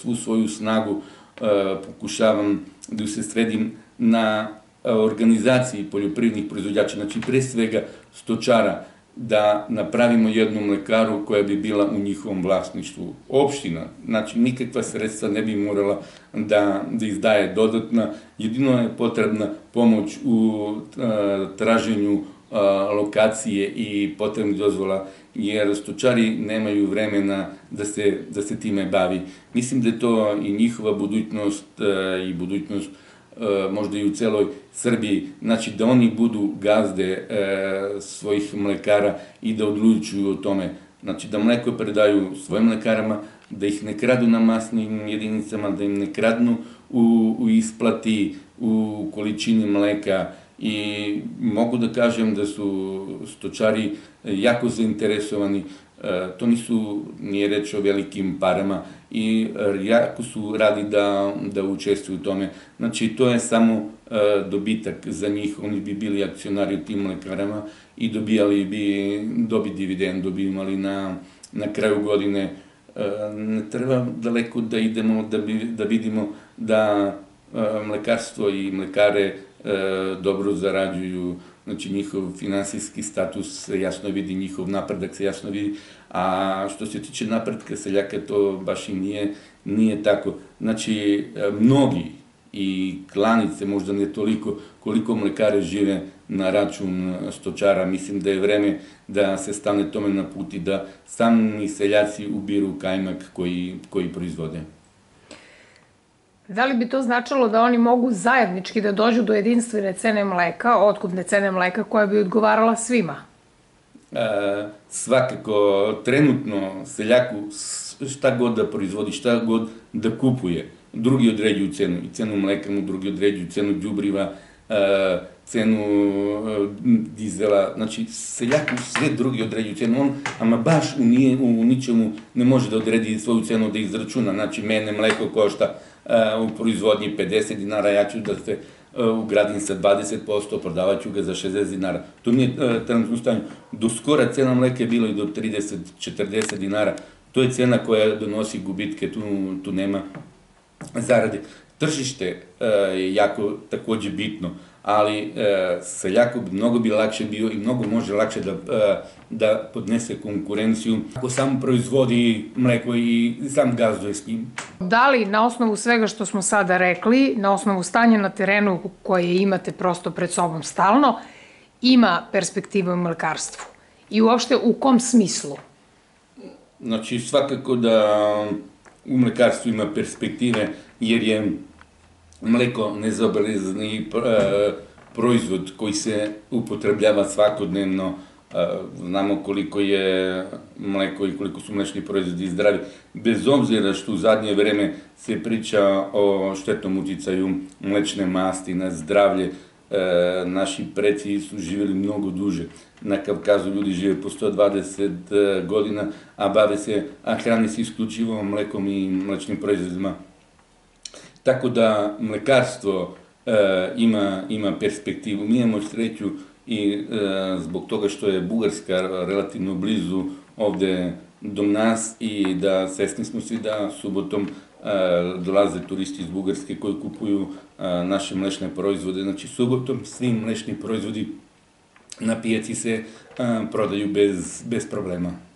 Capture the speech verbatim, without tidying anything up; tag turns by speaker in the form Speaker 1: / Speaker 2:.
Speaker 1: svu svoju snagu pokušavam da se sredim na organizaciji poljoprivrednih proizvođača, znači pre svega stočara, da napravimo jednu mlekaru koja bi bila u njihovom vlasništvu. Opština, znači nikakva sredstva ne bi morala da izdaje dodatna, jedino je potrebna pomoć u traženju lokacije i potrebnih dozvola, jer stočari nemaju vremena da se time bavi. Mislim da je to i njihova budućnost i budućnost možda i u celoj Srbiji, znači da oni budu gazde svojih mlekara i da odlučuju o tome, znači da mleko predaju svojim mlekarama, da ih ne kradu na masnim jedinicama, da im ne kradnu u isplati, u količini mleka. I mogu da kažem da su stočari jako zainteresovani, to nisu, nije reč o velikim parama i jako su radi da učestvuju u tome. Znači, to je samo dobitak za njih, oni bi bili akcionari u tim mlekarama i dobijali bi dobit dividendu, bi imali na kraju godine. Ne treba daleko da idemo da vidimo da mlekarstvo i mlekare dobro zarađuju, znači njihov finansijski status se jasno vidi, njihov napredak se jasno vidi, a što se tiče napredka seljaka, to baš i nije tako. Znači, mnogi i klanice, možda ne toliko, koliko mlekare žive na račun stočara, mislim da je vreme da se stane tome na put i da sami seljaci ubiru kajmak koji proizvode.
Speaker 2: Da li bi to značilo da oni mogu zajednički da dođu do jedinstvene cene mleka, otkupne cene mleka koja bi odgovarala svima?
Speaker 1: Svakako, trenutno seljaku šta god da proizvodi, šta god da kupuje, drugi određuju cenu, i cenu mleka mu drugi određuju, cenu đubriva, cenu dizela, znači seljaku sve drugi određuju cenu, on ama baš u ničemu ne može da odredi svoju cenu da izračuna, znači mene mleko košta u proizvodnji pedeset dinara, ja ću da se ugradim sa dvadeset posto, prodavat ću ga za šezdeset dinara. To nije trenutno stanje. Do skora cena mleka je bilo i do trideset do četrdeset dinara. To je cena koja donosi gubitke, tu nema zarade. Tržište je jako takođe bitno, ali seljaku bi mnogo bi lakše bio i mnogo može lakše da podnese konkurenciju ako sam proizvodi mleko i sam gazduje s njim.
Speaker 2: Da li na osnovu svega što smo sada rekli, na osnovu stanja na terenu koje imate prosto pred sobom stalno, ima perspektiva u mlekarstvu? I uopšte u kom smislu?
Speaker 1: Znači svakako da u mlekarstvu ima perspektive jer je mleko nezaobilazni proizvod koji se upotrebljava svakodnevno. Znamo koliko je mleko i koliko su mlečni proizvodi zdravi. Bez obzira što u zadnje vreme se priča o štetnom uticaju mlečne masti na zdravlje, naši preci su živjeli mnogo duže. Na Kavkazu ljudi žive po sto dvadeset godina, a bave se, a hrane se isključivo mlekom i mlečnim proizvodima. Tako da mlekarstvo ima perspektivu. Mi imamo sreću i zbog toga što je Bugarska relativno blizu ovde do nas i da svesni smo svi da subotom dolaze turisti iz Bugarske koji kupuju naše mlečne proizvode. Znači subotom svi mlečni proizvodi na pijaci se prodaju bez problema.